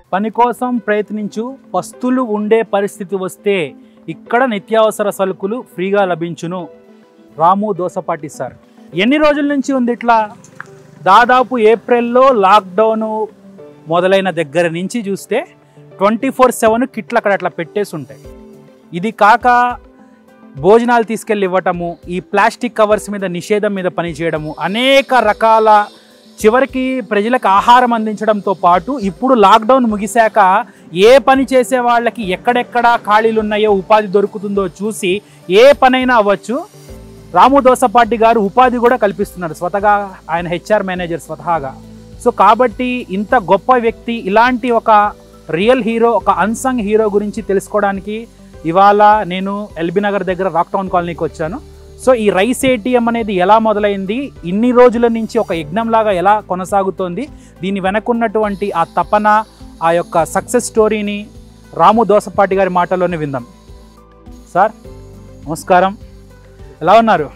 పని కోసం ప్రయత్నించు పస్తులు ఉండే పరిస్థితి వస్తే ఇక్కడ నిత్యావసర సరుకులు ఫ్రీగా లభించును. రాము దోసపాటి సార్. ఎన్ని రోజుల నుంచి ఉంది ఇట్లా? దాదాపు ఏప్రిల్లో లాక్డౌన్ మొదలైన దగ్గర నుంచి చూస్తే 24/7 కిట్లు అక్కడ అట్లా పెట్టేసి ఉంటాయి. ఇది కాక భోజనాలు తీసుకెళ్ళి ఇవ్వటము, ఈ ప్లాస్టిక్ కవర్స్ మీద నిషేధం మీద పనిచేయడము, అనేక రకాల చివరికి ప్రజలకు ఆహారం అందించడంతో పాటు ఇప్పుడు లాక్డౌన్ ముగిశాక ఏ పని చేసే వాళ్ళకి ఎక్కడెక్కడ ఖాళీలు ఉన్నాయో ఉపాధి దొరుకుతుందో చూసి ఏ పనైనా అవ్వచ్చు. రాము దోసపాటి గారు ఉపాధి కూడా కల్పిస్తున్నారు స్వతగా, ఆయన హెచ్ఆర్ మేనేజర్ స్వతహాగా. సో కాబట్టి ఇంత గొప్ప వ్యక్తి, ఇలాంటి ఒక రియల్ హీరో, ఒక అన్సంగ్ హీరో గురించి తెలుసుకోవడానికి ఇవాళ నేను ఎల్బీ నగర్ దగ్గర రాక్ టౌన్ కాలనీకి వచ్చాను. సో ఈ రైస్ ఏటీఎం అనేది ఎలా మొదలైంది, ఇన్ని రోజుల నుంచి ఒక యజ్ఞంలాగా ఎలా కొనసాగుతోంది, దీని వెనకున్నటువంటి ఆ తపన, ఆ యొక్క సక్సెస్ స్టోరీని రాము దోసపాటి గారి మాటల్లోనే విందాం. సార్ నమస్కారం, ఎలా ఉన్నారు?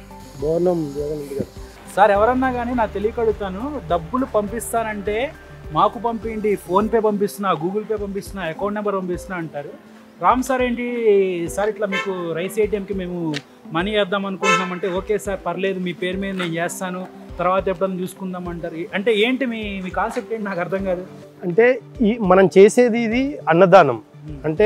సార్ ఎవరన్నా కానీ నాకు తెలియకడుగుతాను, డబ్బులు పంపిస్తానంటే మాకు పంపిండి, ఫోన్పే పంపిస్తున్నా, గూగుల్ పే పంపిస్తున్నా, అకౌంట్ నెంబర్ పంపిస్తున్నా అంటారు. రామ్ సార్ ఏంటి సార్ ఇట్లా మీకు రైస్ ఏటీఎంకి మేము మనీ వేద్దాం అనుకుంటున్నామంటే ఓకే సార్ పర్లేదు మీ పేరు మీద నేను చేస్తాను, తర్వాత ఎప్పుడన్నా చూసుకుందాం అంటారు. అంటే ఏంటి మీ కాన్సెప్ట్ ఏంటి నాకు అర్థం కాదు. అంటే మనం చేసేది ఇది అన్నదానం. అంటే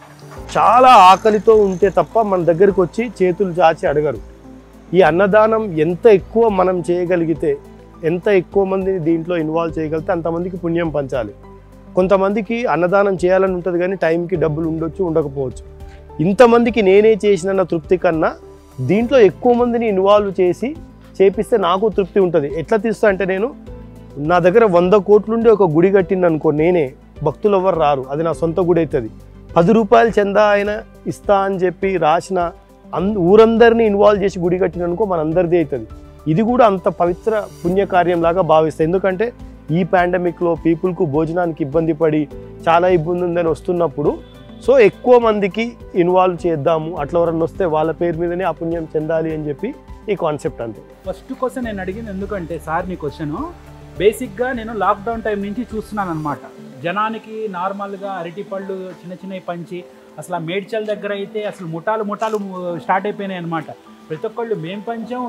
చాలా ఆకలితో ఉంటే తప్ప మన దగ్గరికి వచ్చి చేతులు చాచి అడగరు. ఈ అన్నదానం ఎంత ఎక్కువ మనం చేయగలిగితే, ఎంత ఎక్కువ మందిని దీంట్లో ఇన్వాల్వ్ చేయగలిగితే అంతమందికి పుణ్యం పంచాలి. కొంతమందికి అన్నదానం చేయాలని ఉంటుంది కానీ టైంకి డబ్బులు ఉండొచ్చు, ఉండకపోవచ్చు. ఇంతమందికి నేనే చేసిన తృప్తి కన్నా దీంట్లో ఎక్కువ మందిని ఇన్వాల్వ్ చేపిస్తే నాకు తృప్తి ఉంటుంది. ఎట్లా తీస్తా అంటే, నేను నా దగ్గర 100 కోట్లుండి ఒక గుడి కట్టింది అనుకో, నేనే, భక్తులు ఎవరు రారు, అది నా సొంత గుడి అవుతుంది. 10 రూపాయలు చందా ఆయన ఇస్తా అని చెప్పి రాసిన ఊరందరినీ ఇన్వాల్వ్ చేసి గుడి కట్టిన అనుకో మనందరిది అవుతుంది. ఇది కూడా అంత పవిత్ర పుణ్యకార్యంలాగా భావిస్తాయి. ఎందుకంటే ఈ పాండమిక్లో పీపుల్కు భోజనానికి ఇబ్బంది పడి చాలా ఇబ్బంది ఉందని వస్తున్నప్పుడు సో ఎక్కువ మందికి ఇన్వాల్వ్ చేద్దాము, అట్లా ఎవరన్నా వస్తే వాళ్ళ పేరు మీదనే ఆ పుణ్యం చెందాలి అని చెప్పి ఈ కాన్సెప్ట్. అంతే ఫస్ట్ క్వశ్చన్ నేను అడిగింది ఎందుకంటే సార్ నీ క్వశ్చన్ బేసిక్గా నేను లాక్డౌన్ టైం నుంచి చూస్తున్నాను అనమాట. జనానికి నార్మల్గా అరటిపళ్ళు చిన్న చిన్నవి పంచి, అసలు ఆ మేడ్చల్ దగ్గర అయితే అసలు ముఠాలు స్టార్ట్ అయిపోయినాయి అనమాట. ప్రతి ఒక్కళ్ళు మేము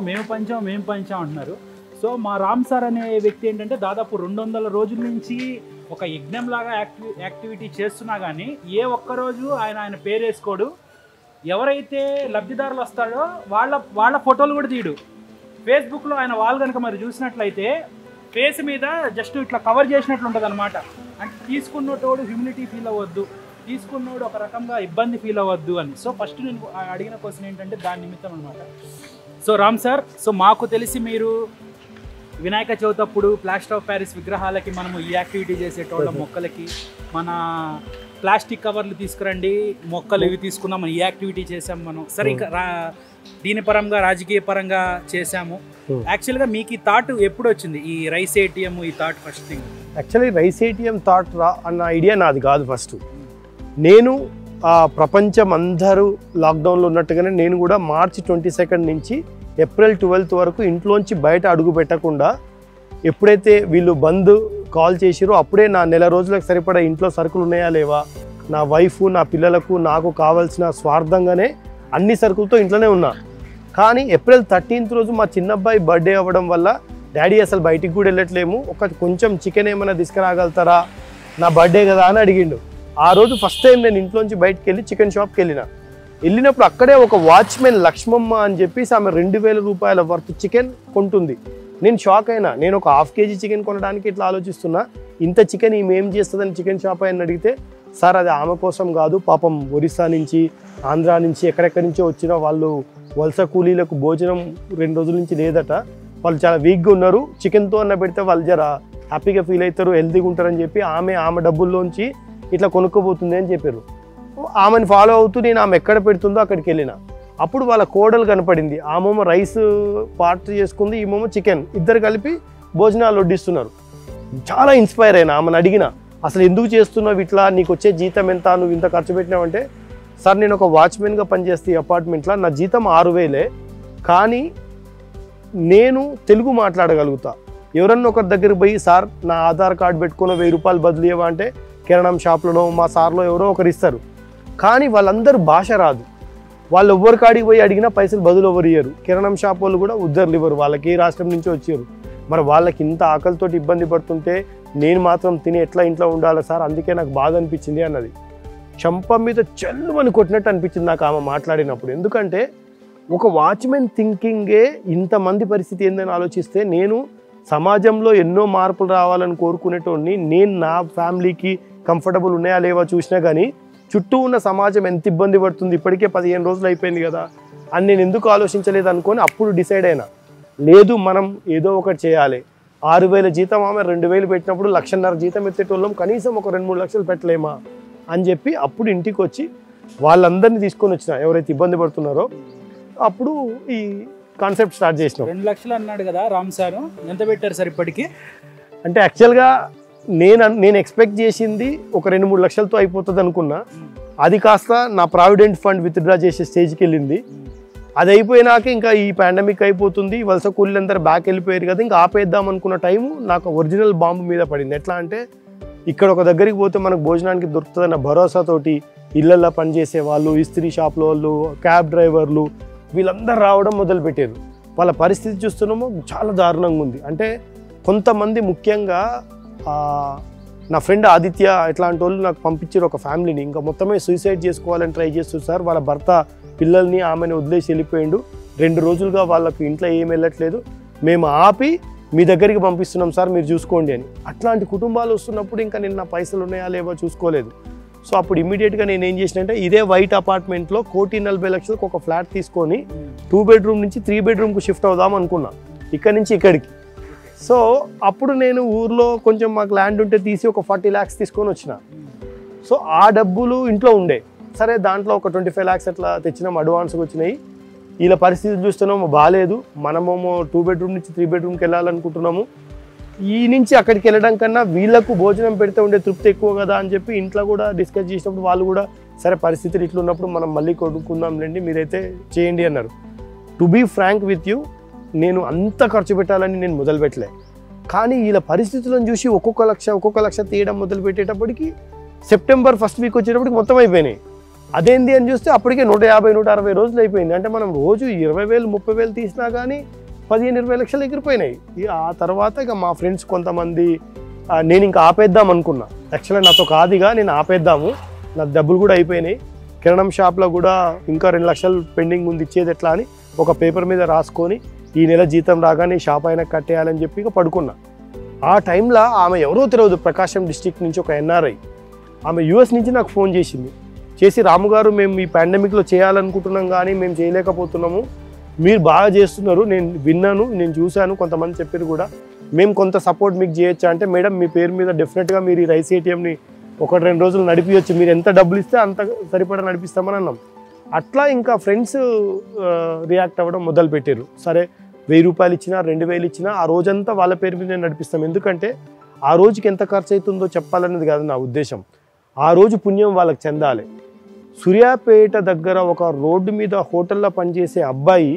పంచాం అంటున్నారు. సో మా రామ్ సార్ అనే వ్యక్తి ఏంటంటే దాదాపు 200 రోజుల నుంచి ఒక యజ్ఞంలాగా యాక్టివిటీ చేస్తున్నా కానీ ఏ ఒక్కరోజు ఆయన పేరు వేసుకోడు. ఎవరైతే లబ్ధిదారులు వస్తాడో వాళ్ళ ఫోటోలు కూడా తీయడు. ఫేస్బుక్లో ఆయన వాళ్ళు కనుక మరి చూసినట్లయితే ఫేస్ మీద జస్ట్ ఇట్లా కవర్ చేసినట్లు ఉంటుంది అనమాట. అంటే తీసుకున్నోడు హ్యూమిలిటీ ఫీల్ అవ్వద్దు, తీసుకున్నోడు ఒక రకంగా ఇబ్బంది ఫీల్ అవ్వద్దు అని. సో ఫస్ట్ నేను అడిగిన క్వశ్చన్ ఏంటంటే దాని నిమిత్తం అనమాట. సో రామ్ సార్, సో మాకు తెలిసి మీరు వినాయక చవితి అప్పుడు ప్లాస్టర్ ఆఫ్ ప్యారిస్ విగ్రహాలకి మనము ఈ యాక్టివిటీ చేసేటోళ్ళం, మొక్కలకి మన ప్లాస్టిక్ కవర్లు తీసుకురండి, మొక్కలు ఇవి తీసుకున్నాం, మనం ఈ యాక్టివిటీ చేసాం మనం. సరే ఇంకా దీని పరంగా రాజకీయ పరంగా చేసాము. యాక్చువల్గా మీకు ఈ థాట్ ఎప్పుడు వచ్చింది, ఈ రైస్ ఏటీఎం ఈ thought? First thing actually rice ATM thought అన్న ఐడియా నాది కాదు. ఫస్ట్ నేను ప్రపంచం అందరూ లాక్డౌన్లో ఉన్నట్టుగానే నేను కూడా మార్చి 22 నుంచి ఏప్రిల్ 12 వరకు ఇంట్లోంచి బయట అడుగు పెట్టకుండా, ఎప్పుడైతే వీళ్ళు బంద్ కాల్ చేసిరో అప్పుడే నా నెల రోజులకు సరిపడా ఇంట్లో సరుకులు ఉన్నాయా లేవా, నా వైఫ్ నా పిల్లలకు నాకు కావాల్సిన స్వార్థంగానే అన్ని సరుకులతో ఇంట్లోనే ఉన్నా. కానీ ఏప్రిల్ 13th రోజు మా చిన్నబ్బాయి బర్త్డే అవ్వడం వల్ల డాడీ అసలు బయటికి కూడా వెళ్ళట్లేము, కొంచెం చికెన్ ఏమైనా తీసుకురాగలుగుతారా, నా బర్త్డే కదా అని అడిగిండు. ఆ రోజు ఫస్ట్ టైం నేను ఇంట్లోంచి బయటకు వెళ్ళి చికెన్ షాప్కి వెళ్ళినప్పుడు అక్కడే ఒక వాచ్మెన్ లక్ష్మమ్మ అని చెప్పేసి ఆమె 2000 రూపాయల వర్త్ చికెన్ కొంటుంది. నేను షాక్ అయినా. నేను ఒక 1/2 kg చికెన్ కొనడానికి ఇట్లా ఆలోచిస్తున్నా, ఇంత చికెన్ ఈమె ఏం చేస్తుందని చికెన్ షాప్ ఆయన అడిగితే, సార్ అది ఆమె కోసం కాదు, పాపం ఒరిస్సా నుంచి ఆంధ్రా నుంచి ఎక్కడెక్కడి నుంచో వచ్చిన వాళ్ళు వలస కూలీలకు భోజనం 2 రోజుల నుంచి లేదట, వాళ్ళు చాలా వీక్గా ఉన్నారు, చికెన్తో అన్న పెడితే వాళ్ళు జర హ్యాపీగా ఫీల్ అవుతారు, హెల్తీగా ఉంటారని చెప్పి ఆమె డబ్బుల్లోంచి ఇట్లా కొనుక్కోబోతుంది అని చెప్పారు. ఆమెను ఫాలో అవుతూ నేను ఆమె ఎక్కడ పెడుతుందో అక్కడికి వెళ్ళిన. అప్పుడు వాళ్ళ కోడలు కనపడింది. ఆమెమో రైస్ పార్ట్ చేసుకుంది, ఈమెమో చికెన్, ఇద్దరు కలిపి భోజనాలు వడ్డిస్తున్నారు. చాలా ఇన్స్పైర్ అయినా. ఆమెను అడిగిన, అసలు ఎందుకు చేస్తున్నావు ఇట్లా, నీకు వచ్చే జీతం ఎంత, నువ్వు ఇంత ఖర్చు పెట్టినావంటే, సార్ నేను ఒక వాచ్మెన్గా పనిచేస్తే ఈ అపార్ట్మెంట్లో నా జీతం 6000, కానీ నేను తెలుగు మాట్లాడగలుగుతా. ఎవరన్నా ఒకరి దగ్గర పోయి, సార్ నా ఆధార్ కార్డు పెట్టుకున్న 1000 రూపాయలు బదిలీయవా అంటే కిరాణం షాప్లోనో మా సార్లో ఎవరో ఒకరు ఇస్తారు. కానీ వాళ్ళందరూ భాష రాదు. వాళ్ళు ఎవ్వరి కాడికి పోయి అడిగినా పైసలు బదులు ఎవరు ఇయ్యరు. కిరాణం షాప్ వాళ్ళు కూడా ఉద్దరులు ఇవ్వరు, వాళ్ళకి ఏ రాష్ట్రం నుంచి వచ్చారు. మరి వాళ్ళకి ఇంత ఆకలితో ఇబ్బంది పడుతుంటే నేను మాత్రం తిని ఎట్లా ఇంట్లో ఉండాలి సార్, అందుకే నాకు బాధ అనిపించింది అన్నది. చంప మీద చెల్లుమని కొట్టినట్టు అనిపించింది నాకు ఆమె మాట్లాడినప్పుడు. ఎందుకంటే ఒక వాచ్మెన్ థింకింగే ఇంతమంది పరిస్థితి ఏందని ఆలోచిస్తే, నేను సమాజంలో ఎన్నో మార్పులు రావాలని కోరుకునేటోడిని, నేను నా ఫ్యామిలీకి కంఫర్టబుల్ ఉన్నాయా లేవా చూసినా కానీ చుట్టూ ఉన్న సమాజం ఎంత ఇబ్బంది పడుతుంది, ఇప్పటికే 15 రోజులు అయిపోయింది కదా అని నేను ఎందుకు ఆలోచించలేదు అనుకొని అప్పుడు డిసైడ్ అయినా, లేదు మనం ఏదో ఒకటి చేయాలి. 6,000 జీతం ఆమె 2,000 పెట్టినప్పుడు 1,50,000 జీతం ఎత్తేటోళ్ళం, కనీసం ఒక 2-3 లక్షలు పెట్టలేమా అని చెప్పి అప్పుడు ఇంటికి వచ్చి వాళ్ళందరినీ తీసుకొని వచ్చిన ఎవరైతే ఇబ్బంది పడుతున్నారో. అప్పుడు ఈ కాన్సెప్ట్ స్టార్ట్ చేసినాం. 2 లక్షలు అన్నాడు కదా రామ్ సార్, ఎంత పెట్టారు సార్ ఇప్పటికి? అంటే యాక్చువల్గా నేను ఎక్స్పెక్ట్ చేసింది ఒక 2-3 లక్షలతో అయిపోతుంది అనుకున్నా. అది కాస్త నా ప్రావిడెంట్ ఫండ్ విత్డ్రా చేసే స్టేజ్కి వెళ్ళింది. అది అయిపోయినాక ఇంకా ఈ పాండమిక్ అయిపోతుంది, వలస కూలీలందరూ బ్యాక్ వెళ్ళిపోయారు కదా, ఇంకా ఆపేద్దాం అనుకున్న టైము నాకు ఒరిజినల్ బాంబు మీద పడింది. ఎట్లా అంటే ఇక్కడ ఒక దగ్గరికి పోతే మనకు భోజనానికి దొరుకుతుందన్న భరోసాతోటి ఇళ్ళల్లో పనిచేసే వాళ్ళు, ఇస్త్రీ షాప్లో వాళ్ళు, క్యాబ్ డ్రైవర్లు వీళ్ళందరూ రావడం మొదలుపెట్టారు. వాళ్ళ పరిస్థితి చూస్తున్నామో చాలా దారుణంగా ఉంది. అంటే కొంతమంది ముఖ్యంగా నా ఫ్రెండ్ ఆదిత్య ఇట్లాంటి వాళ్ళు నాకు పంపించారు ఒక ఫ్యామిలీని, ఇంకా మొత్తమే సూసైడ్ చేసుకోవాలని ట్రై చేస్తారు సార్. వాళ్ళ భర్త పిల్లల్ని ఆమెను వదిలేసి వెళ్ళిపోయిండు, 2 రోజులుగా వాళ్ళకు ఇంట్లో ఏం వెళ్ళట్లేదు, మేము ఆపి మీ దగ్గరికి పంపిస్తున్నాం సార్ మీరు చూసుకోండి అని. అట్లాంటి కుటుంబాలు వస్తున్నప్పుడు ఇంకా నేను నా పైసలు ఉన్నాయా లేవో చూసుకోలేదు. సో అప్పుడు ఇమీడియట్గా నేను ఏం చేసిన అంటే ఇదే వైట్ అపార్ట్మెంట్లో 1,40,00,000కి ఒక ఫ్లాట్ తీసుకొని 2 బెడ్రూమ్ నుంచి 3 బెడ్రూమ్కి షిఫ్ట్ అవుదాం అనుకున్నా, ఇక్కడి నుంచి ఇక్కడికి. సో అప్పుడు నేను ఊర్లో కొంచెం మాకు ల్యాండ్ ఉంటే తీసి ఒక 40 lakhs తీసుకొని వచ్చిన. సో ఆ డబ్బులు ఇంట్లో ఉండే, సరే దాంట్లో ఒక 25 lakhs అట్లా తెచ్చినాం, అడ్వాన్స్గా వచ్చినాయి. వీళ్ళ పరిస్థితులు చూస్తున్నాము బాగాలేదు, మనమేమో 2 బెడ్రూమ్ నుంచి 3 బెడ్రూమ్కి వెళ్ళాలనుకుంటున్నాము. ఈ నుంచి అక్కడికి వెళ్ళడం కన్నా వీళ్ళకు భోజనం పెడితే ఉండే తృప్తి ఎక్కువ కదా అని చెప్పి ఇంట్లో కూడా డిస్కస్ చేసినప్పుడు వాళ్ళు కూడా సరే పరిస్థితులు ఇట్లున్నప్పుడు మనం మళ్ళీ కొనుక్కుందాంలేండి మీరైతే చేయండి అన్నారు. To be frank with you, నేను అంత ఖర్చు పెట్టాలని నేను మొదలుపెట్టలే. కానీ వీళ్ళ పరిస్థితులను చూసి ఒక్కొక్క లక్ష తీయడం మొదలుపెట్టేటప్పటికి సెప్టెంబర్ 1st వీక్ వచ్చేటప్పటికి మొత్తం అయిపోయినాయి. అదేంది అని చూస్తే అప్పటికే 150-160 రోజులు అయిపోయింది. అంటే మనం రోజు 20,000-30,000 తీసినా కానీ 15-20 లక్షలు ఎగిరిపోయినాయి. ఆ తర్వాత ఇక మా ఫ్రెండ్స్ కొంతమంది నేను ఇంకా ఆపేద్దాం అనుకున్నా. యాక్చువల్గా నాతో కాదుగా, నేను ఆపేద్దాము, నా డబ్బులు కూడా అయిపోయినాయి, కిరాణం షాప్లో కూడా ఇంకా 2 లక్షలు పెండింగ్ ఉంది ఇచ్చేది ఎట్లా అని ఒక పేపర్ మీద రాసుకొని ఈ నెల జీతం రాగానే షాప్ అయినా కట్టేయాలని చెప్పి ఇక పడుకున్నా. ఆ టైంలో ఆమె ఎవరో తెలియదు, ప్రకాశం డిస్ట్రిక్ట్ నుంచి ఒక NRI, ఆమె US నుంచి నాకు ఫోన్ చేసి రాము గారు మేము ఈ పాండమిక్లో చేయాలనుకుంటున్నాం కానీ మేము చేయలేకపోతున్నాము, మీరు బాగా చేస్తున్నారు, నేను విన్నాను, నేను చూశాను, కొంతమంది చెప్పారు కూడా, మేము కొంత సపోర్ట్ మీకు చేయొచ్చా అంటే, మేడం మీ పేరు మీద డెఫినెట్గా మీరు ఈ రైస్ ATMని 1-2 రోజులు నడిపించవచ్చు, మీరు ఎంత డబ్బులు ఇస్తే అంత సరిపడా నడిపిస్తామని అన్నాం. అట్లా ఇంకా ఫ్రెండ్స్ రియాక్ట్ అవ్వడం మొదలుపెట్టారు. సరే 1,000 రూపాయలు ఇచ్చినా 2,000 ఇచ్చినా ఆ రోజంతా వాళ్ళ పేరు మీద నడిపిస్తాం. ఎందుకంటే ఆ రోజుకి ఎంత ఖర్చు అవుతుందో చెప్పాలనేది కాదు నా ఉద్దేశం, ఆ రోజు పుణ్యం వాళ్ళకి చెందాలి. సూర్యాపేట దగ్గర ఒక రోడ్డు మీద హోటల్లో పనిచేసే అబ్బాయి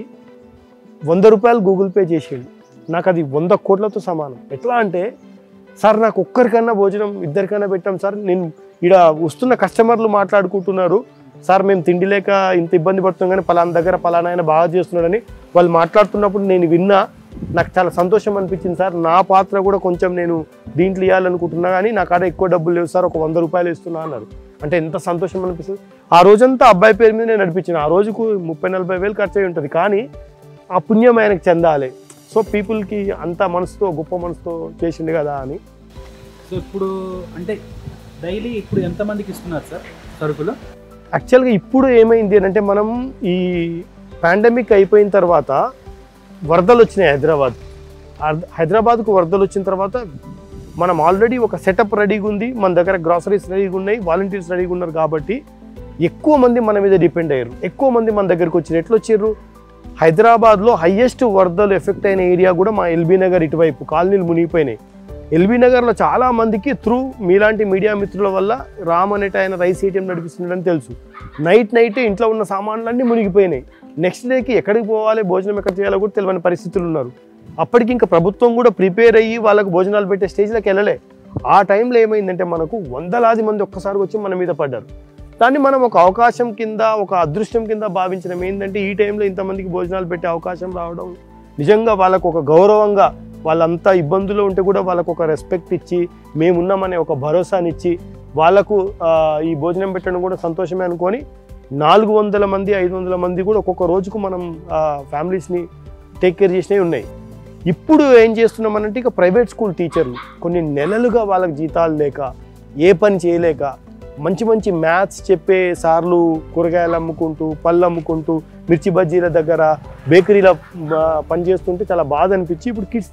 100 రూపాయలు గూగుల్ పే చేసేయండి, నాకు అది 100 కోట్లతో సమానం. ఎట్లా అంటే, సార్ నాకు ఒక్కరికన్నా భోజనం 2కన్నా పెట్టాం సార్, నేను ఇక్కడ వస్తున్న కస్టమర్లు మాట్లాడుకుంటున్నారు, సార్ మేము తిండి లేక ఇంత ఇబ్బంది పడుతున్నాం కానీ పలానా దగ్గర పలానా ఆయన బాగా చేస్తున్నాడని వాళ్ళు మాట్లాడుతున్నప్పుడు నేను విన్నా, నాకు చాలా సంతోషం అనిపించింది సార్, నా పాత్ర కూడా కొంచెం నేను దీంట్లో ఇవ్వాలనుకుంటున్నా కానీ నా కాడ ఎక్కువ డబ్బులు లేవు సార్, ఒక 100 రూపాయలు ఇస్తున్నా అన్నారు. అంటే ఎంత సంతోషం అనిపిస్తుంది. ఆ రోజంతా అబ్బాయి పేరు మీద నేను నడిపించిన, ఆ రోజుకు 30-40 వేలు ఖర్చు అయి ఉంటుంది, కానీ ఆ పుణ్యం ఆయనకు చెందాలి. సో పీపుల్కి అంత మనసుతో గొప్ప మనసుతో చేసిండు కదా అని. సో ఇప్పుడు అంటే డైలీ ఇప్పుడు ఎంతమందికి ఇస్తున్నారు సార్ సరుకులు? యాక్చువల్గా ఇప్పుడు ఏమైంది అంటే, మనం ఈ పాండమిక్ అయిపోయిన తర్వాత వరదలు వచ్చినాయి హైదరాబాద్కు వరదలు వచ్చిన తర్వాత మనం ఆల్రెడీ ఒక సెటప్ రెడీగా ఉంది, మన దగ్గర గ్రాసరీస్ రెడీగా ఉన్నాయి, వాలంటీర్స్ రెడీగా ఉన్నారు, కాబట్టి ఎక్కువ మంది మన మీద డిపెండ్ అయ్యారు, ఎక్కువ మంది మన దగ్గరికి వచ్చారు. ఎట్లా వచ్చారు, హైదరాబాద్లో హైయెస్ట్ వరదలు ఎఫెక్ట్ అయిన ఏరియా కూడా మా ఎల్బీ నగర్ ఇటువైపు కాలనీలు మునిగిపోయినాయి. ఎల్బీ నగర్లో చాలా మందికి త్రూ మీలాంటి మీడియా మిత్రుల వల్ల రామ్ అనేట ఆయన రైస్ ATM నడిపిస్తున్నాడని తెలుసు. నైట్ ఇంట్లో ఉన్న సామాన్లన్నీ మునిగిపోయినాయి. నెక్స్ట్ డేకి ఎక్కడికి పోవాలి, భోజనం ఎక్కడ చేయాలో కూడా తెలియని పరిస్థితులు ఉన్నారు. అప్పటికి ఇంకా ప్రభుత్వం కూడా ప్రిపేర్ అయ్యి వాళ్ళకు భోజనాలు పెట్టే స్టేజ్లోకి వెళ్ళలే. ఆ టైంలో ఏమైందంటే మనకు వందలాది మంది ఒక్కసారి వచ్చి మన మీద పడ్డారు. దాన్ని మనం ఒక అవకాశం కింద, ఒక అదృష్టం కింద భావించడం ఏంటంటే ఈ టైంలో ఇంతమందికి భోజనాలు పెట్టే అవకాశం రావడం నిజంగా వాళ్ళకు ఒక గౌరవంగా, వాళ్ళంతా ఇబ్బందులు ఉంటే కూడా వాళ్ళకు ఒక రెస్పెక్ట్ ఇచ్చి మేమున్నామనే ఒక భరోసానిచ్చి వాళ్ళకు ఈ భోజనం పెట్టడం కూడా సంతోషమే అనుకొని 400 మంది 500 మంది కూడా ఒక్కొక్క రోజుకు మనం ఫ్యామిలీస్ని టేక్ కేర్ చేసినవి ఉన్నాయి. ఇప్పుడు ఏం చేస్తున్నామనంటే ఇక ప్రైవేట్ స్కూల్ టీచర్లు కొన్ని నెలలుగా వాళ్ళకి జీతాలు లేక, ఏ పని చేయలేక, మంచి మంచి మ్యాథ్స్ చెప్పే సార్లు కూరగాయలు అమ్ముకుంటూ, పళ్ళు అమ్ముకుంటూ, మిర్చి బజ్జీల దగ్గర బేకరీలో పనిచేస్తుంటే చాలా బాధ అనిపించి ఇప్పుడు కిట్స్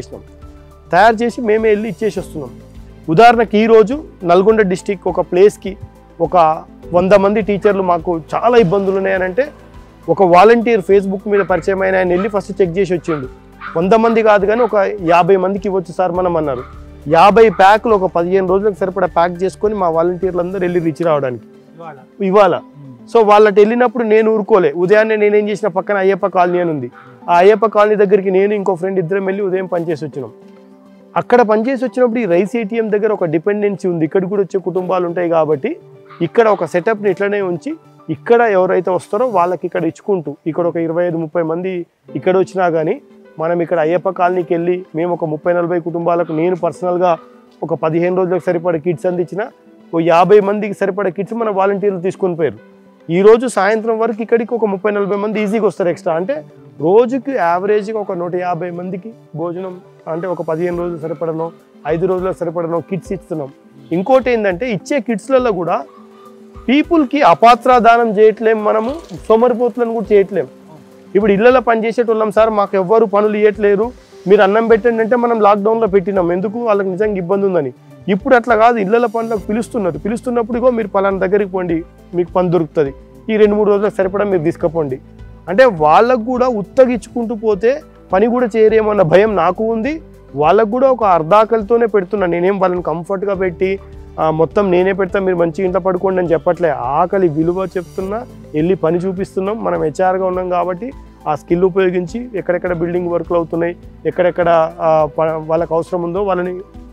తయారు చేసి మేమే వెళ్ళి ఇచ్చేసి వస్తున్నాం. ఉదాహరణకి ఈరోజు నల్గొండ డిస్టిక్ ఒక ప్లేస్కి ఒక 100 మంది టీచర్లు మాకు చాలా ఇబ్బందులు ఉన్నాయనంటే ఒక వాలంటీర్ ఫేస్బుక్ మీద పరిచయం అయిన ఆయన వెళ్ళి ఫస్ట్ చెక్ చేసి వచ్చిండు. 100 మంది కాదు కానీ ఒక 50 మందికి ఇవ్వచ్చు సార్ మనం అన్నారు. 50 ప్యాకులు ఒక 15 రోజులకు సరిపడా ప్యాక్ చేసుకొని మా వాలంటీర్లు అందరూ వెళ్ళి రీచ్ రావడానికి ఇవాళ. సో వాళ్ళకి వెళ్ళినప్పుడు నేను ఊరుకోలే. ఉదయాన్నే నేనేం చేసిన, పక్కన అయ్యప్ప కాలనీ అని ఉంది, ఆ అయ్యప్ప కాలనీ దగ్గరికి నేను ఇంకో ఫ్రెండ్ ఇద్దరం వెళ్ళి ఉదయం పనిచేసి వచ్చినాం. అక్కడ పనిచేసి వచ్చినప్పుడు ఈ రైస్ ఏటీఎం దగ్గర ఒక డిపెండెన్సీ ఉంది, ఇక్కడ కూడా వచ్చే కుటుంబాలు ఉంటాయి కాబట్టి ఇక్కడ ఒక సెటప్ని ఇట్లనే ఉంచి ఇక్కడ ఎవరైతే వస్తారో వాళ్ళకి ఇక్కడ ఇచ్చుకుంటూ, ఇక్కడ ఒక 25-30 మంది ఇక్కడ వచ్చినా కానీ మనం ఇక్కడ అయ్యప్ప కాలనీకి వెళ్ళి మేము ఒక 30-40 కుటుంబాలకు నేను పర్సనల్గా ఒక 15 రోజులకు సరిపడే కిట్స్ అందించిన, ఓ 50 మందికి సరిపడే కిట్స్ మన వాలంటీర్లు తీసుకొని పోయారు. ఈరోజు సాయంత్రం వరకు ఇక్కడికి ఒక 30-40 మంది ఈజీగా వస్తారు ఎక్స్ట్రా. అంటే రోజుకి యావరేజ్గా ఒక 150 మందికి భోజనం, అంటే ఒక 15 రోజులు సరిపడనో 5 రోజులకు సరిపడనో కిట్స్ ఇస్తున్నాం. ఇంకోటి ఏంటంటే ఇచ్చే కిట్స్లలో కూడా పీపుల్కి అపాత్రాదానం చేయట్లేం, మనము సోమరిపోతులను కూడా చేయట్లేం. ఇప్పుడు ఇళ్లలో పని చేసేటోళ్ళం సార్, మాకు ఎవ్వరు పనులు ఇవ్వట్లేరు, మీరు అన్నం పెట్టండి అంటే మనం లాక్డౌన్లో పెట్టినాం, ఎందుకు వాళ్ళకి నిజంగా ఇబ్బంది ఉందని. ఇప్పుడు అట్లా కాదు, ఇళ్ల పనులకు పిలుస్తున్నప్పుడు ఇగో మీరు పలానా దగ్గరికి పోండి, మీకు పని దొరుకుతుంది, ఈ 2-3 రోజులకు సరిపడా మీరు తీసుకుపోండి అంటే వాళ్ళకు కూడా ఉత్తగిచ్చుకుంటూ పోతే పని కూడా చేయరేమన్న భయం నాకు ఉంది. వాళ్ళకు కూడా ఒక అర్ధాకలితోనే పెడుతున్నాను, నేనేం వాళ్ళని కంఫర్ట్గా పెట్టి మొత్తం నేనే పెడతా మీరు మంచి ఇంట్లో పడుకోండి అని చెప్పట్లే. ఆకలి విలువ చెప్తున్నా, వెళ్ళి పని చూపిస్తున్నాం. మనం హెచ్ఆర్గా ఉన్నాం కాబట్టి ఆ స్కిల్ ఉపయోగించి ఎక్కడెక్కడ బిల్డింగ్ వర్క్లు అవుతున్నాయి, ఎక్కడెక్కడ వాళ్ళకి అవసరం ఉందో వాళ్ళని,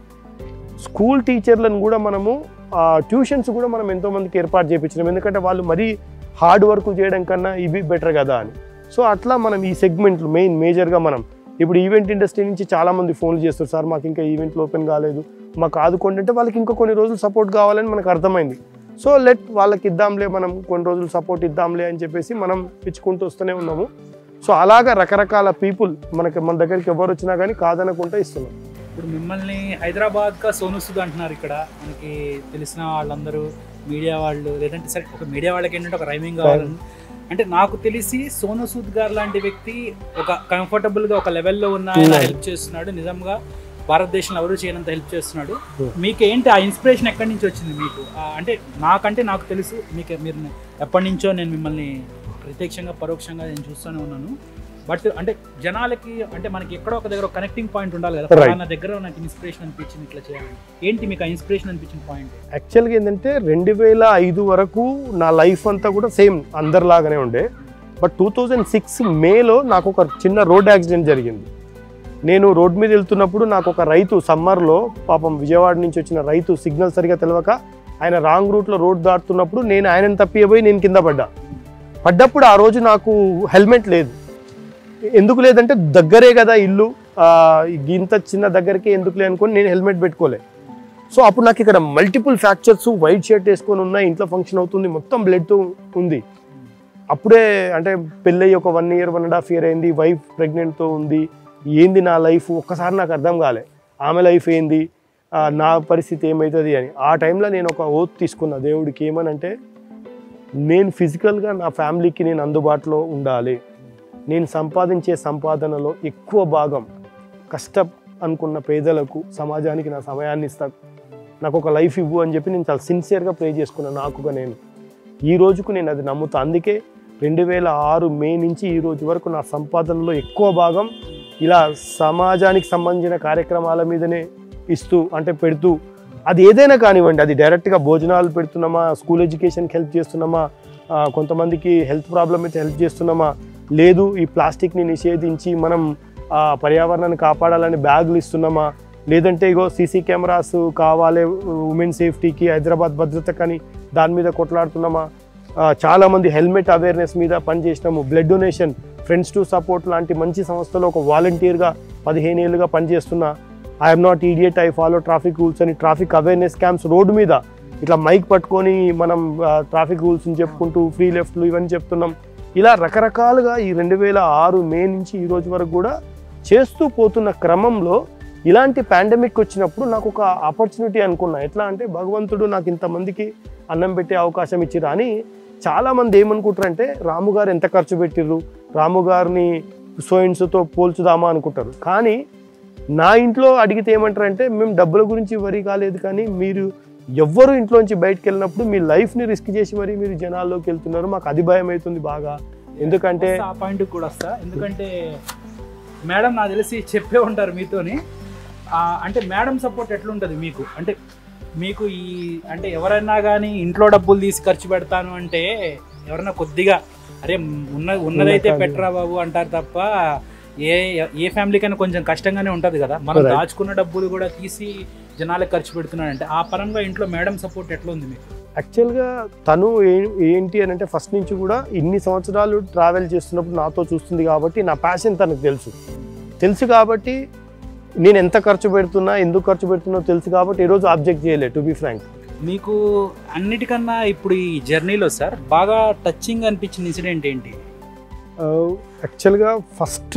స్కూల్ టీచర్లను కూడా మనము ట్యూషన్స్ కూడా మనం ఎంతోమందికి ఏర్పాటు చేయించినాం. ఎందుకంటే వాళ్ళు మరీ హార్డ్ వర్క్ చేయడం కన్నా ఇవి బెటర్ కదా అని. సో అట్లా మనం ఈ సెగ్మెంట్లు మేజర్గా మనం ఇప్పుడు ఈవెంట్ ఇండస్ట్రీ నుంచి చాలామంది ఫోన్లు చేస్తారు, సార్ మాకు ఇంకా ఈవెంట్లు ఓపెన్ కాలేదు, మాకు ఆదుకోండి అంటే వాళ్ళకి ఇంకా కొన్ని రోజులు సపోర్ట్ కావాలని మనకు అర్థమైంది. సో వాళ్ళకి ఇద్దాంలే, మనం కొన్ని రోజులు సపోర్ట్ ఇద్దాంలే అని చెప్పేసి మనం ఇచ్చుకుంటూ వస్తూనే ఉన్నాము. సో అలాగా రకరకాల పీపుల్ మన దగ్గరికి ఎవరు వచ్చినా కానీ కాదనకుండా ఇస్తున్నాం. ఇప్పుడు మిమ్మల్ని హైదరాబాద్గా సోను సూద్ అంటున్నారు, ఇక్కడ మనకి తెలిసిన వాళ్ళందరూ మీడియా వాళ్ళు, లేదంటే సరే ఒక మీడియా వాళ్ళకి ఏంటంటే ఒక రైమింగ్ కావాలని, అంటే నాకు తెలిసి సోను సూద్ గారు లాంటి వ్యక్తి ఒక కంఫర్టబుల్గా ఒక లెవెల్లో ఉన్న ఆయన హెల్ప్ చేస్తున్నాడు, నిజంగా భారతదేశంలో ఎవరు చేయనంత హెల్ప్ చేస్తున్నాడు. మీకు ఏంటి ఆ ఇన్స్పిరేషన్ ఎక్కడి నుంచి వచ్చింది మీకు? అంటే నాకు తెలుసు మీరు ఎప్పటి నుంచో నేను మిమ్మల్ని ప్రత్యక్షంగా పరోక్షంగా నేను చూస్తూనే ఉన్నాను. బట్ అంటే జనాలకి అంటే మనకి ఎక్కడో ఒక దగ్గర కనెక్టింగ్ పాయింట్ ఉండాలి కదా, నా దగ్గర నాకు ఇన్స్పిరేషన్ అనిపించింది ఇట్లా చేయాలి. ఏంటి మీకు ఆ ఇన్స్పిరేషన్ అనిపించిన పాయింట్? యాక్చువల్గా ఏంటంటే 2005 వరకు నా లైఫ్ అంతా కూడా సేమ్ అందరిలాగానే ఉండే. బట్ 2006 మేలో నాకు ఒక చిన్న రోడ్ యాక్సిడెంట్ జరిగింది. నేను రోడ్ మీద వెళ్తున్నప్పుడు నాకు ఒక రైతు సమ్మర్లో పాపం విజయవాడ నుంచి వచ్చిన రైతు సిగ్నల్ సరిగా తెలియక ఆయన రాంగ్ రూట్లో రోడ్ దాటుతున్నప్పుడు నేను ఆయనను తప్పిపోయి నేను కింద పడ్డప్పుడు ఆ రోజు నాకు హెల్మెట్ లేదు. ఎందుకు లేదంటే దగ్గరే కదా ఇల్లు, ఇంత చిన్న దగ్గరికి ఎందుకులే అనుకొని నేను హెల్మెట్ పెట్టుకోలే. సో అప్పుడు నాకు ఇక్కడ మల్టిపుల్ ఫ్రాక్చర్స్, వైట్ షర్ట్ వేసుకొని ఉన్నాయి, ఇంట్లో ఫంక్షన్ అవుతుంది, మొత్తం బ్లడ్తో ఉంది. అప్పుడే అంటే పెళ్ళయి ఒక 1 year 1.5 year అయింది, వైఫ్ ప్రెగ్నెంట్తో ఉంది. ఏంది నా లైఫ్ ఒక్కసారి నాకు అర్థం కాలే, ఆమె లైఫ్ ఏంది, నా పరిస్థితి ఏమవుతుంది అని. ఆ టైంలో నేను ఒక ఓత్ తీసుకున్నా దేవుడికి, ఏమనంటే నేను ఫిజికల్గా నా ఫ్యామిలీకి నేను అందుబాటులో ఉండాలి, నేను సంపాదించే సంపాదనలో ఎక్కువ భాగం కష్టం అనుకున్న పేదలకు, సమాజానికి నా సమయాన్ని ఇస్తా, నాకు ఒక లైఫ్ ఇవ్వు అని చెప్పి నేను చాలా సిన్సియర్గా ప్రే చేసుకున్నాను నాకుగా నేను. ఈ రోజుకు నేను అది నమ్ముతా. అందుకే 2006 మే నుంచి ఈ రోజు వరకు నా సంపాదనలో ఎక్కువ భాగం ఇలా సమాజానికి సంబంధించిన కార్యక్రమాల మీదనే ఇస్తూ అంటే పెడుతూ, అది ఏదైనా కానివ్వండి, అది డైరెక్ట్గా భోజనాలు పెడుతున్నామా, స్కూల్ ఎడ్యుకేషన్కి హెల్ప్ చేస్తున్నామా, కొంతమందికి హెల్త్ ప్రాబ్లం అయితే హెల్ప్ చేస్తున్నామా, లేదు ఈ ప్లాస్టిక్ని నిషేధించి మనం పర్యావరణాన్ని కాపాడాలని బ్యాగులు ఇస్తున్నామా, లేదంటే ఇగో సీసీ కెమెరాస్ కావాలి ఉమెన్ సేఫ్టీకి, హైదరాబాద్ భద్రత కానీ దాని మీద కొట్లాడుతున్నామా, చాలామంది హెల్మెట్ అవేర్నెస్ మీద పనిచేసినాము, blood donation, friends to support లాంటి మంచి సంస్థలో ఒక వాలంటీర్గా 15 ఏళ్ళుగా పనిచేస్తున్నా. I'm not idiot, I follow traffic rules అని ట్రాఫిక్ అవేర్నెస్ క్యాంప్స్ రోడ్డు మీద ఇట్లా మైక్ పట్టుకొని మనం ట్రాఫిక్ రూల్స్ని చెప్పుకుంటూ ఫ్రీ లెఫ్ట్లు ఇవన్నీ చెప్తున్నాం. ఇలా రకరకాలుగా ఈ 2006 మే నుంచి ఈ రోజు వరకు కూడా చేస్తూ పోతున్న క్రమంలో ఇలాంటి పాండమిక్ వచ్చినప్పుడు నాకు ఒక ఆపర్చునిటీ అనుకున్నా. ఎట్లా అంటే భగవంతుడు నాకు ఇంతమందికి అన్నం పెట్టే అవకాశం ఇచ్చిరా అని. చాలామంది ఏమనుకుంటారంటే రాము గారు ఎంత ఖర్చు పెట్టిర్రు, రాము గారిని సోయిన్స్తో పోల్చుదామా అనుకుంటారు. కానీ నా ఇంట్లో అడిగితే ఏమంటారంటే మేము డబ్బుల గురించి వరి కాలేదు, కానీ మీరు ఎవ్వరు ఇంట్లోంచి బయటకు వెళ్ళినప్పుడు మీ లైఫ్ని రిస్క్ చేసి మరి మీరు జనాల్లోకి వెళ్తున్నారు, మాకు అది భయం అవుతుంది బాగా. ఎందుకంటే ఆ పాయింట్ కూడా వస్తా, ఎందుకంటే మేడం నాకు తెలిసి చెప్పే ఉంటారు మీతోని. అంటే మేడం సపోర్ట్ ఎట్లుంటుంది మీకు? అంటే మీకు ఈ అంటే ఎవరైనా కానీ ఇంట్లో డబ్బులు తీసి ఖర్చు పెడతాను అంటే ఎవరైనా కొద్దిగా అరే ఉన్నదైతే పెట్టరా బాబు అంటారు తప్ప ఏ ఫ్యామిలీకైనా కొంచెం కష్టంగానే ఉంటుంది కదా. మనం దాచుకున్న డబ్బులు కూడా తీసి జనాలకు ఖర్చు పెడుతున్నాడంటే ఆ పరంగా ఇంట్లో మేడం సపోర్ట్ ఎట్లా ఉంది మీకు? యాక్చువల్గా తను ఏంటి అని అంటే ఫస్ట్ నుంచి కూడా ఇన్ని సంవత్సరాలు ట్రావెల్ చేస్తున్నప్పుడు నాతో చూస్తుంది కాబట్టి నా ప్యాషన్ తనకు తెలుసు కాబట్టి నేను ఎంత ఖర్చు పెడుతున్నా, ఎందుకు ఖర్చు పెడుతున్నా తెలుసు కాబట్టి ఈరోజు ఆబ్జెక్ట్ చేయలేదు, టు బి ఫ్రాంక్. మీకు అన్నిటికన్నా ఇప్పుడు ఈ జర్నీలో సార్ బాగా టచింగ్ అనిపించిన ఇన్సిడెంట్ ఏంటి? యాక్చువల్గా ఫస్ట్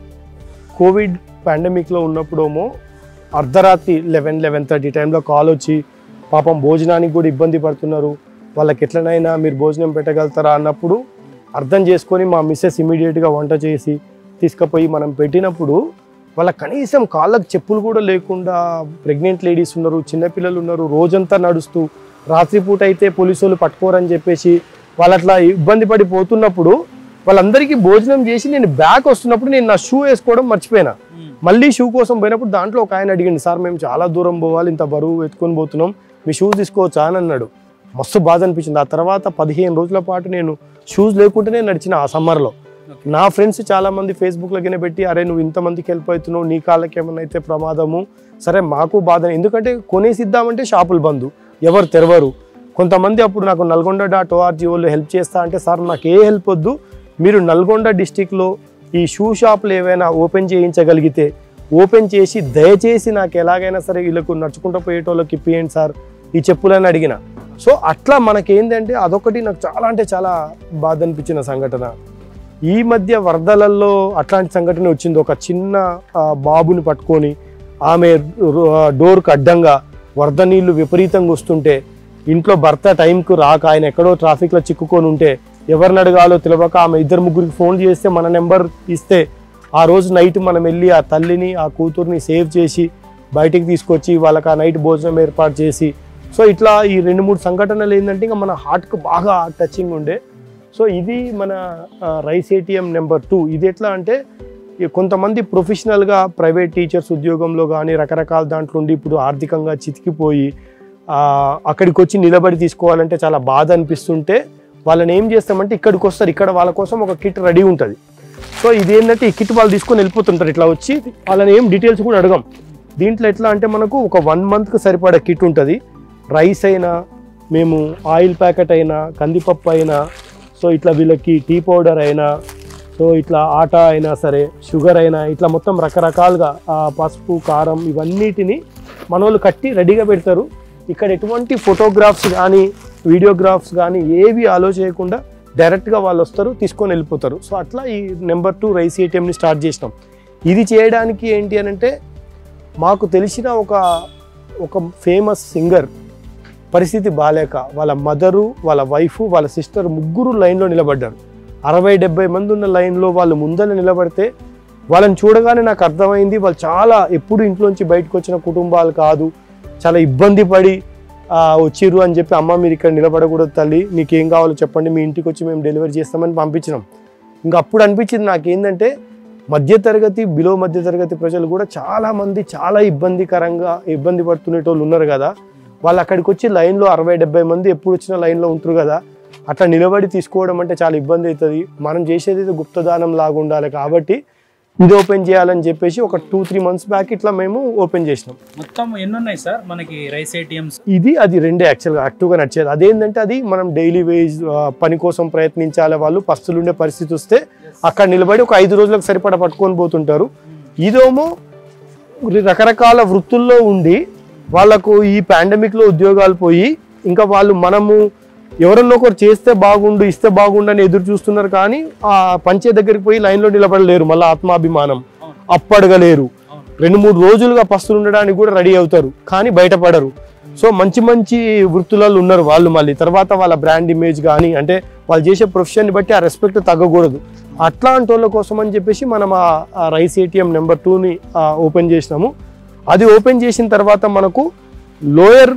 కోవిడ్ పాండమిక్లో ఉన్నప్పుడేమో అర్ధరాత్రి 11-11:30 టైంలో కాల్ వచ్చి పాపం భోజనానికి కూడా ఇబ్బంది పడుతున్నారు, వాళ్ళకి ఎట్లనైనా మీరు భోజనం పెట్టగలుగుతారా అన్నప్పుడు అర్థం చేసుకొని మా మిస్సెస్ ఇమీడియట్గా వంట చేసి తీసుకుపోయి మనం పెట్టినప్పుడు వాళ్ళ కనీసం కాళ్ళకు చెప్పులు కూడా లేకుండా ప్రెగ్నెంట్ లేడీస్ ఉన్నారు, చిన్నపిల్లలు ఉన్నారు, రోజంతా నడుస్తూ రాత్రిపూట అయితే పోలీసు వాళ్ళు పట్టుకోరని చెప్పేసి వాళ్ళు అట్లా ఇబ్బంది పడిపోతున్నప్పుడు వాళ్ళందరికీ భోజనం చేసి నేను బ్యాక్ వస్తున్నప్పుడు నేను నా షూ వేసుకోవడం మర్చిపోయినా. మళ్ళీ షూ కోసం పోయినప్పుడు దాంట్లో ఒక ఆయన అడిగింది, సార్ మేము చాలా దూరం పోవాలి, ఇంత బరువు ఎత్తుకొని పోతున్నాం, మీ షూస్ తీసుకోవచ్చా అని అన్నాడు. మస్తు బాధ అనిపించింది. ఆ తర్వాత 15 రోజుల పాటు నేను షూస్ లేకుండానే నడిచిన ఆ సమ్మర్లో. నా ఫ్రెండ్స్ చాలామంది ఫేస్బుక్లోనే పెట్టి అరే నువ్వు ఇంతమందికి హెల్ప్ అవుతున్నావు, నీ కాళ్ళకి ఏమైనా అయితే ప్రమాదము, సరే మాకు బాధ, ఎందుకంటే కొనేసిద్దామంటే షాపులు బంద్, ఎవరు తెరవరు. కొంతమంది అప్పుడు నాకు nalgonda.org వాళ్ళు హెల్ప్ చేస్తా అంటే సార్ నాకు ఏ హెల్ప్ వద్దు, మీరు నల్గొండ డిస్టిక్లో ఈ షూ షాపులు ఏవైనా ఓపెన్ చేయించగలిగితే ఓపెన్ చేసి దయచేసి నాకు ఎలాగైనా సరే వీళ్ళకు నడుచుకుంటూ పోయేటోళ్ళకి ఇప్పియండి సార్ ఈ చెప్పులని అడిగిన. సో అట్లా మనకేంటంటే అదొకటి నాకు చాలా అంటే చాలా బాధ అనిపించిన సంఘటన. ఈ మధ్య వరదలలో అట్లాంటి సంఘటన వచ్చింది. ఒక చిన్న బాబుని పట్టుకొని ఆమె డోర్కు అడ్డంగా వరద నీళ్లు విపరీతంగా వస్తుంటే ఇంట్లో భర్త టైంకు రాక ఆయన ఎక్కడో ట్రాఫిక్లో చిక్కుకొని ఉంటే ఎవరిని అడగాలో తెలియక ఆమె 2-3 ఫోన్ చేస్తే మన నెంబర్ ఇస్తే ఆ రోజు నైట్ మనం వెళ్ళి ఆ తల్లిని ఆ కూతుర్ని సేవ్ చేసి బయటికి తీసుకొచ్చి వాళ్ళకి ఆ నైట్ భోజనం ఏర్పాటు చేసి, సో ఇట్లా ఈ 2-3 సంఘటనలు ఏంటంటే ఇంకా మన హార్ట్కి బాగా టచింగ్ ఉండే. సో ఇది మన రైస్ ఏటీఎం నెంబర్ 2. ఇది ఎట్లా అంటే కొంతమంది ప్రొఫెషనల్గా ప్రైవేట్ టీచర్స్ ఉద్యోగంలో కానీ రకరకాల దాంట్లో ఉండి ఇప్పుడు ఆర్థికంగా చితికిపోయి అక్కడికి వచ్చి నిలబడి తీసుకోవాలంటే చాలా బాధ అనిపిస్తుంటే వాళ్ళని ఏం చేస్తామంటే ఇక్కడికి వస్తారు, ఇక్కడ వాళ్ళ కోసం ఒక కిట్ రెడీ ఉంటుంది. సో ఇదేంటంటే ఈ కిట్ వాళ్ళు తీసుకొని వెళ్ళిపోతుంటారు. ఇట్లా వచ్చి వాళ్ళని ఏం డీటెయిల్స్ కూడా అడగం. దీంట్లో ఎట్లా అంటే మనకు ఒక 1 మంత్కి సరిపడే కిట్ ఉంటుంది. రైస్ అయినా, మేము ఆయిల్ ప్యాకెట్ అయినా, కందిపప్పు అయినా, సో ఇట్లా వీళ్ళకి టీ పౌడర్ అయినా, సో ఇట్లా ఆటా అయినా సరే, షుగర్ అయినా, ఇట్లా మొత్తం రకరకాలుగా పసుపు కారం ఇవన్నిటిని మనోళ్ళు కట్టి రెడీగా పెడతారు. ఇక్కడ ఎటువంటి ఫోటోగ్రాఫ్స్ కానీ వీడియోగ్రాఫ్స్ కానీ ఏవి ఆలో చేయకుండా డైరెక్ట్గా వాళ్ళు వస్తారు, తీసుకొని వెళ్ళిపోతారు. సో అట్లా ఈ నెంబర్ 2 రైస్ ఏటీఎంని స్టార్ట్ చేసినాం. ఇది చేయడానికి ఏంటి అని అంటే మాకు తెలిసిన ఒక ఫేమస్ సింగర్ పరిస్థితి బాలేక వాళ్ళ మదరు, వాళ్ళ వైఫ్, వాళ్ళ సిస్టర్ ముగ్గురు లైన్లో నిలబడ్డారు. 60-70 మంది ఉన్న లైన్లో వాళ్ళు ముందర నిలబడితే వాళ్ళని చూడగానే నాకు అర్థమైంది వాళ్ళు చాలా ఎప్పుడు ఇంట్లోంచి బయటకు వచ్చిన కుటుంబాలు కాదు, చాలా ఇబ్బంది పడి వచ్చిర్రు అని చెప్పి, అమ్మ మీరు ఇక్కడ నిలబడకూడదు తల్లి, నీకేం కావాలో చెప్పండి, మీ ఇంటికి వచ్చి మేము డెలివరీ చేస్తామని పంపించినాం. ఇంకా అప్పుడు అనిపించింది నాకేంటంటే మధ్యతరగతి బిలో మధ్యతరగతి ప్రజలు కూడా చాలామంది చాలా ఇబ్బంది పడుతునేటోళ్ళు ఉన్నారు కదా, వాళ్ళు అక్కడికి వచ్చి లైన్లో 60-70 మంది ఎప్పుడు వచ్చిన లైన్లో ఉంటారు కదా, అట్లా నిలబడి తీసుకోవడం అంటే చాలా ఇబ్బంది అవుతుంది. మనం చేసేది గుప్తదానం లాగా ఉండాలి కాబట్టి ఇది ఓపెన్ చేయాలని చెప్పేసి ఒక 2-3 months బ్యాక్ ఇట్లా మేము ఓపెన్ చేసినాం. మొత్తం ఎన్ని ఉన్నాయి సార్ మనకి రైస్ ఏటీఎంస్? అది రెండే యాక్చువల్గా యాక్టివ్గా నడిచేది. అదేంటంటే అది మనం డైలీ వేజ్ పని కోసం ప్రయత్నించాలి, వాళ్ళు పస్తులు ఉండే పరిస్థితి వస్తే అక్కడ నిలబడి ఒక 5 రోజులకు సరిపడా పట్టుకొని పోతుంటారు. ఇదేమో రకరకాల వృత్తుల్లో ఉండి వాళ్ళకు ఈ పాండమిక్లో ఉద్యోగాలు పోయి ఇంకా వాళ్ళు మనము ఎవరన్నా ఒకరు చేస్తే బాగుండు ఇస్తే బాగుండు అని ఎదురు చూస్తున్నారు, కానీ ఆ పంచే దగ్గరికి పోయి లైన్లో నిలబడలేరు. మళ్ళీ ఆత్మాభిమానం అప్పడగలేరు. 2-3 రోజులుగా పస్తులు ఉండడానికి కూడా రెడీ అవుతారు, కానీ బయటపడరు. సో మంచి మంచి వృత్తులలో ఉన్నారు వాళ్ళు. మళ్ళీ తర్వాత వాళ్ళ బ్రాండ్ ఇమేజ్ కానీ అంటే వాళ్ళు చేసే ప్రొఫెషన్ని బట్టి ఆ రెస్పెక్ట్ తగ్గకూడదు. అట్లాంటి వాళ్ళ కోసం అని చెప్పేసి మనం ఆ రైస్ ఏటీఎం నెంబర్ 2ని ఓపెన్ చేసినాము. అది ఓపెన్ చేసిన తర్వాత మనకు లోయర్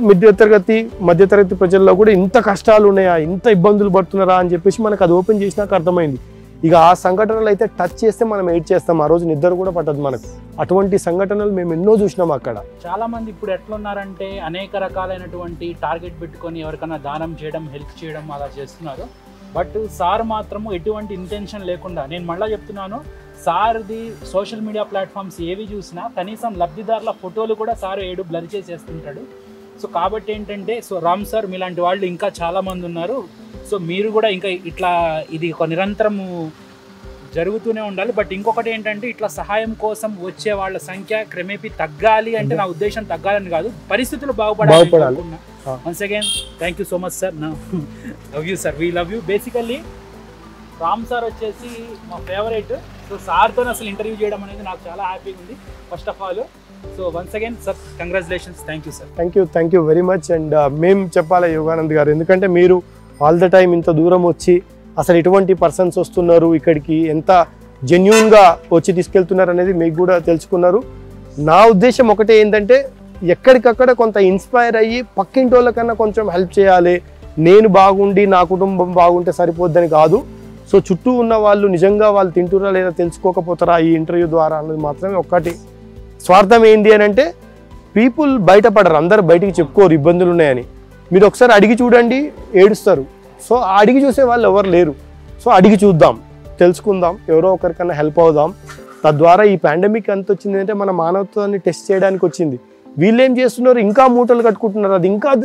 మధ్యతరగతి ప్రజల్లో కూడా ఇంత కష్టాలు ఉన్నాయా, ఇంత ఇబ్బందులు పడుతున్నారా అని చెప్పేసి మనకు అది ఓపెన్ చేసినాక అర్థమైంది. ఇక ఆ సంఘటనలు అయితే టచ్ చేస్తే మనం ఏడ్ చేస్తాం, ఆ రోజు నిద్ర కూడా పట్టదు మనకు. అటువంటి సంఘటనలు మేము ఎన్నో చూసినాం అక్కడ. చాలా మంది ఇప్పుడు ఎట్లున్నారంటే అనేక రకాలైనటువంటి టార్గెట్ పెట్టుకొని ఎవరికైనా దానం చేయడం, హెల్ప్ చేయడం అలా చేస్తున్నారు. బట్ సార్ మాత్రము ఎటువంటి ఇంటెన్షన్ లేకుండా, నేను మళ్ళీ చెప్తున్నాను, సార్ది సోషల్ మీడియా ప్లాట్ఫామ్స్ ఏవి చూసినా కనీసం లబ్ధిదారుల ఫోటోలు కూడా సార్ బ్లర్ చేసేస్తుంటాడు. సో కాబట్టి ఏంటంటే, సో రామ్ సార్ మీలాంటి వాళ్ళు ఇంకా చాలామంది ఉన్నారు. సో మీరు కూడా ఇంకా ఇట్లా ఇది ఒక నిరంతరము జరుగుతూనే ఉండాలి. బట్ ఇంకొకటి ఏంటంటే, ఇట్లా సహాయం కోసం వచ్చే వాళ్ళ సంఖ్య క్రమేపీ తగ్గాలి అంటే నా ఉద్దేశం తగ్గాలని కాదు, పరిస్థితులు బాగుపడాలి. Once again thank you so much sir. Love you sir, we love you. Basically Ram sir వచ్చేసి మా ఫేవరెట్. సో సార్తో అసలు ఇంటర్వ్యూ చేయడం అనేది నాకు చాలా హ్యాపీగా ఉంది first of all. So once again sir congratulations. Thank you sir. Thank you very much. And మేము చెప్పాలి యోగానంద్ గారు, ఎందుకంటే మీరు ఆల్ ద టైం ఇంత దూరం వచ్చి అసలు ఎటువంటి పర్సన్స్ వస్తున్నారు ఇక్కడికి, ఎంత జెన్యూన్గా వచ్చి తీసుకెళ్తున్నారు అనేది మీకు కూడా తెలుసుకున్నారు. నా ఉద్దేశం ఒకటే ఏంటంటే, ఎక్కడికక్కడ కొంత ఇన్స్పైర్ అయ్యి పక్కింటి వాళ్ళకన్నా కొంచెం హెల్ప్ చేయాలి. నేను బాగుండి నా కుటుంబం బాగుంటే సరిపోద్దని కాదు. సో చుట్టూ ఉన్న వాళ్ళు నిజంగా వాళ్ళు తింటురా లేదా తెలుసుకోకపోతారా ఈ ఇంటర్వ్యూ ద్వారా అన్నది మాత్రమే. ఒక్కటి స్వార్థం ఏంటి అని అంటే, పీపుల్ బయటపడరు, అందరు బయటికి చెప్పుకోరు ఇబ్బందులు ఉన్నాయని. మీరు ఒకసారి అడిగి చూడండి, ఏడుస్తారు. సో అడిగి చూసే వాళ్ళు ఎవరు లేరు. సో అడిగి చూద్దాం, తెలుసుకుందాం, ఎవరో ఒకరికన్నా హెల్ప్ అవుదాం. తద్వారా ఈ పాండమిక్ ఎంత వచ్చింది అంటే మన మానవత్వాన్ని టెస్ట్ చేయడానికి వచ్చింది. వీళ్ళు ఏం చేస్తున్నారు, ఇంకా మూటలు కట్టుకుంటున్నారు, అది ఇంకా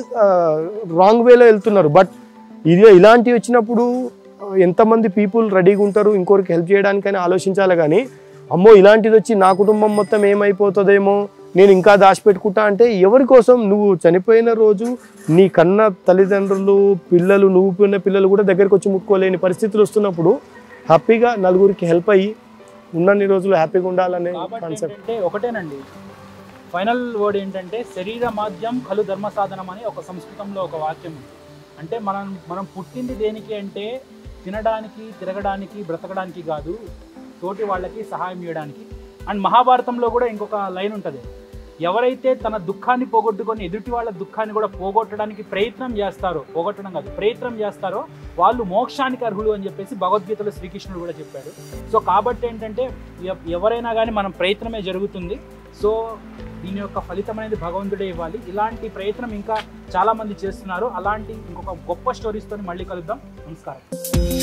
రాంగ్ వేలో వెళ్తున్నారు. బట్ ఇది ఇలాంటివి వచ్చినప్పుడు ఎంతమంది పీపుల్ రెడీగా ఉంటారు ఇంకొకరికి హెల్ప్ చేయడానికని ఆలోచించాలి. కానీ అమ్మో ఇలాంటిది వచ్చి నా కుటుంబం మొత్తం ఏమైపోతుందేమో, నేను ఇంకా దాచిపెట్టుకుంటా అంటే ఎవరి కోసం? నువ్వు చనిపోయిన రోజు నీ కన్న తల్లిదండ్రులు, పిల్లలు, నువ్వు పిన్న పిల్లలు కూడా దగ్గరికి వచ్చి ముట్టుకోలేని పరిస్థితులు వస్తున్నప్పుడు హ్యాపీగా నలుగురికి హెల్ప్ అయ్యి ఉన్నన్ని రోజులు హ్యాపీగా ఉండాలనే కాన్సెప్ట్. అంటే ఒకటేనండి, ఫైనల్ వర్డ్ ఏంటంటే, శరీర మాధ్యం ఖలు ధర్మ సాధనం అని ఒక సంస్కృతంలో ఒక వాక్యం ఉంది. అంటే మనం పుట్టింది దేనికి అంటే తినడానికి, తిరగడానికి, బ్రతకడానికి కాదు, తోటి వాళ్ళకి సహాయం చేయడానికి. అండ్ మహాభారతంలో కూడా ఇంకొక లైన్ ఉంటుంది, ఎవరైతే తన దుఃఖాన్ని పోగొట్టుకొని ఎదుటి వాళ్ళ దుఃఖాన్ని కూడా పోగొట్టడానికి ప్రయత్నం చేస్తారో, పోగొట్టడం కాదు ప్రయత్నం చేస్తారో, వాళ్ళు మోక్షానికి అర్హులు అని చెప్పేసి భగవద్గీతలో శ్రీకృష్ణుడు కూడా చెప్పాడు. సో కాబట్టి ఏంటంటే ఎవరైనా కానీ మనం ప్రయత్నమే జరుగుతుంది. సో దీని యొక్క ఫలితం అనేది భగవంతుడే ఇవ్వాలి. ఇలాంటి ప్రయత్నం ఇంకా చాలామంది చేస్తున్నారు. అలాంటి ఇంకొక గొప్ప స్టోరీస్తో మళ్ళీ కలుద్దాం. నమస్కారం.